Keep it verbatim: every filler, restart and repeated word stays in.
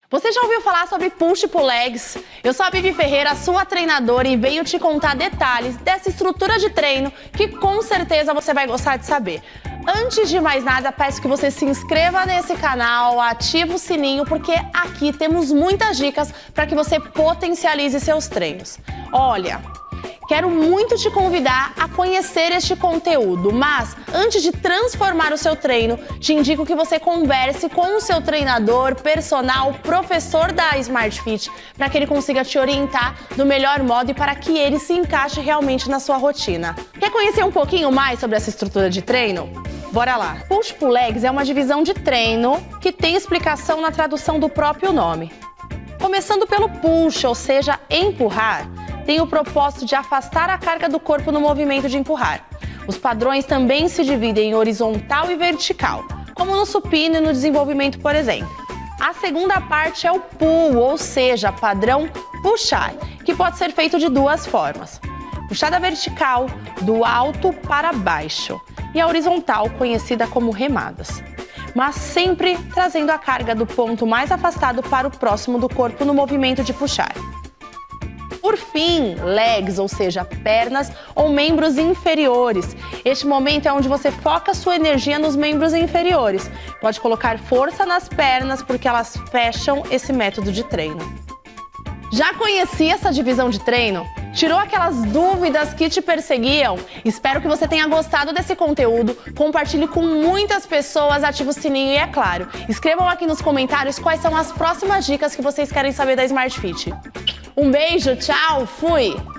Você já ouviu falar sobre Push Pull Legs? Eu sou a Bibi Ferreira, sua treinadora, e venho te contar detalhes dessa estrutura de treino que com certeza você vai gostar de saber. Antes de mais nada, peço que você se inscreva nesse canal, ative o sininho, porque aqui temos muitas dicas para que você potencialize seus treinos. Olha, quero muito te convidar a conhecer este conteúdo, mas antes de transformar o seu treino, te indico que você converse com o seu treinador, personal, professor da Smart Fit, para que ele consiga te orientar do melhor modo e para que ele se encaixe realmente na sua rotina. Quer conhecer um pouquinho mais sobre essa estrutura de treino? Bora lá! Push Pull Legs é uma divisão de treino que tem explicação na tradução do próprio nome. Começando pelo push, ou seja, empurrar, tem o propósito de afastar a carga do corpo no movimento de empurrar. Os padrões também se dividem em horizontal e vertical, como no supino e no desenvolvimento, por exemplo. A segunda parte é o pull, ou seja, padrão puxar, que pode ser feito de duas formas. Puxada vertical, do alto para baixo, e a horizontal, conhecida como remadas, mas sempre trazendo a carga do ponto mais afastado para o próximo do corpo no movimento de puxar. Por fim, legs, ou seja, pernas ou membros inferiores. Este momento é onde você foca sua energia nos membros inferiores. Pode colocar força nas pernas porque elas fecham esse método de treino. Já conhecia essa divisão de treino? Tirou aquelas dúvidas que te perseguiam? Espero que você tenha gostado desse conteúdo, compartilhe com muitas pessoas, ative o sininho e, é claro, escrevam aqui nos comentários quais são as próximas dicas que vocês querem saber da Smart Fit. Um beijo, tchau, fui!